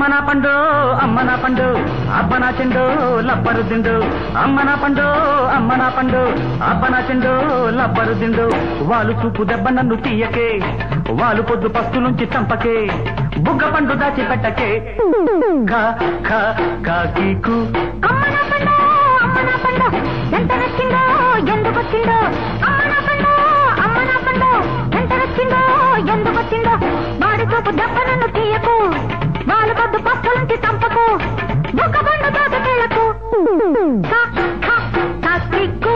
నా పండు అమ్మ నా పండు అబ్బ నా చెండు లబ్బరు దిండు అమ్మ నా పండు అమ్మ నా పండు అబ్బ నా చెండు లబ్బరు దిండు వాళ్ళు చూపు దెబ్బ నన్ను తీయకే వాళ్ళు పొద్దు పస్తు నుంచి చంపకే బుగ్గ పండు దాచి పెట్టకే కా కా కాకీకు అమ్మ నా పండు ఎంత నచ్చిందో ఎందుకు వచ్చిందో అమ్మ నా పండు ఎంత నచ్చిందో ఎందుకు వచ్చిందో వాడి చూపు దెబ్బ నన్ను తీయకు వాళ్ళు పొద్దు పస్తు నుంచి చంపకు బుగ్గ పండు దాచి తీయకు కా కా కాకీకు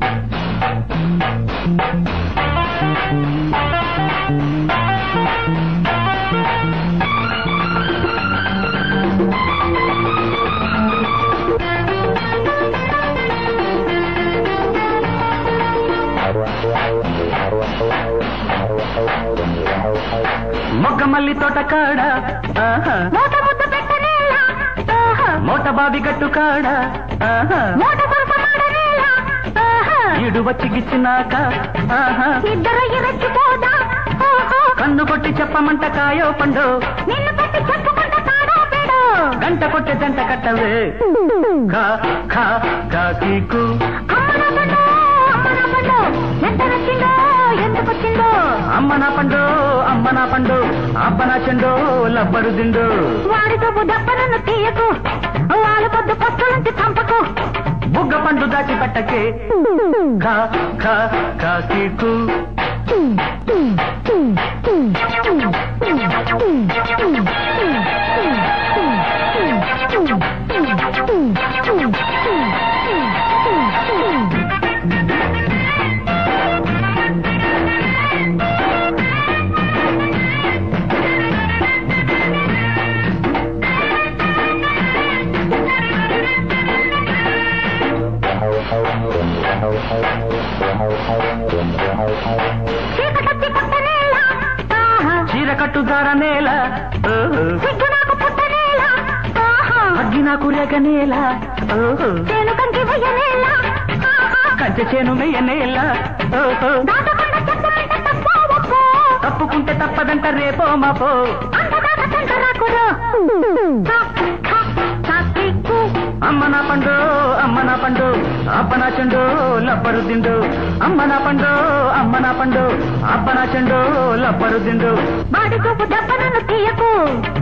మొగ్గ మల్లి తోట కాడ మూట ముద్ద పెట్టనేలా మోట బావి గట్టు కాడ మూట కొరసమాడనేలా ఈడు వచ్చి గిచ్చినాక ఇద్దరు ఎరచిపోదా కన్ను కొట్టి చెప్పమంట కాయో పండు నిన్ను పెట్టి చెప్పుకుంటా తాడో పేడు గంట కొట్టే జంట కట్టవే కా కా కాకీకు అమ్మ నా పండు ఎంత నచ్చిందో ఎందుకు వచ్చిందో అమ్మ నా పండు అమ్మ నా పండు అబ్బ నా చెండు లబ్బరు దిండు వాడి చూపు దెబ్బ నన్ను తీయకు వాళ్ళ పొద్దు పస్తు నుంచి చంపకు బుగ్గ పండు దాచి పెట్టకే కా కా కాకీకు చీకటొచ్చి పుట్టనేలా చీర కట్టు దార నేల సిగ్గు నాకు పుట్టనేలా అగ్గి నాకు రేగ నేల చేను కంకి వెయ్యనేలా కంచె చేను మెయ్య నేల దాటకుండా చెప్తానంట తప్పవకు తప్పుకుంటే తప్పదంట రేపో మాపో అంతదాకా చెంత రాకురు అమ్మ నా పండు అమ్మ నా పండు అబ్బ నా చెండు లబ్బరు దిండు అమ్మ నా పండు అమ్మ నా పండు అబ్బ నా చెండు లబ్బరు దిండు వాడి చూపు దెబ్బ నన్ను తీయకు